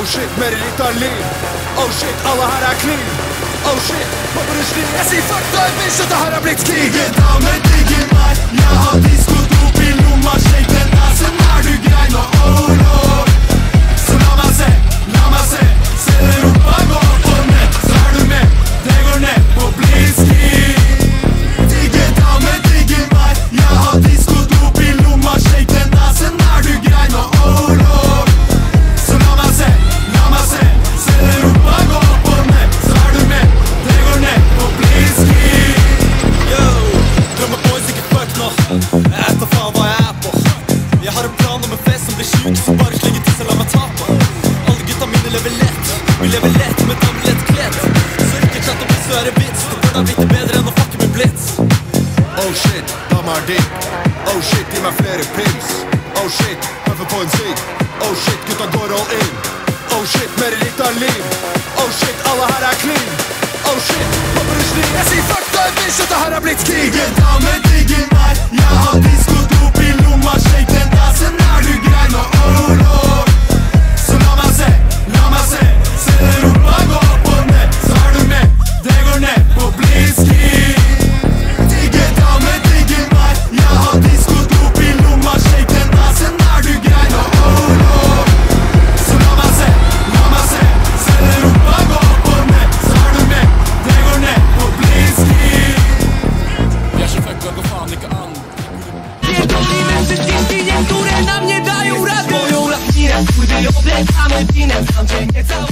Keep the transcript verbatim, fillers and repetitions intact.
Oh shit, med Ritalin. Oh shit, alle her er clean. Oh shit, håper du slir. Jeg sier fuck deg, bitch, at det her har blitt krig. Digge damer, digge meg. Jeg har diskodop i lomma. Shake den assen, er du grei nå? Oh lord. Så la meg se, la meg se. Se det rumpa gå opp og ned. Så er du med, det går ned på blitzkrig. Digge damer, digge meg. Jeg har diskodop i lomma. Shake den assen, er du grei nå? Oh lord. Så la meg se, la meg se. Se det rumpa gå opp og ned. Så er du med, det går ned på blitzkrig. Yo, drømmer boys ikke fuck nå. Jeg vet da faen hva jeg er på. Jeg har en plan om en fest som blir sjuk. Så bare slenge til seg, la meg ta på. Alle gutta mine lever lett. Vi lever lett med damer lett kledd. Så ikke chatt om hvis du er en vits. Det går da vite bedre enn å fucke med blitz. Oh shit, dama er digg. Oh shit, gi meg flere pils. Oh shit, puffer på en sigg. Oh shit, gutta går all in. Oh shit, mer Ritalin. Oh shit, alle her er clean. Oh shit, håper du slir. Jeg sier fuck deg, bitch, at det her har blitt krig. Digge damer, digge meg. Jeg har diskodop i lomma. Shake den assen, er du grei nå? Oh lord. Så la meg se, la meg se. Se det rumpa gå opp og ned. Så er du med, det går ned på blitzkrig. Digge damer, digge meg. Jeg har diskodop i lomma. Shake den assen, er du grei nå? Oh lord. Så la meg se, la meg se. Se det rumpa gå opp og ned. Så er du med, det går ned på blitzkrig. Vi er så fucka, går faen ikke an. Które na mnie dają radę. Moją lapinę, pójdę ją wlekamy winem. Sam cię nie cały.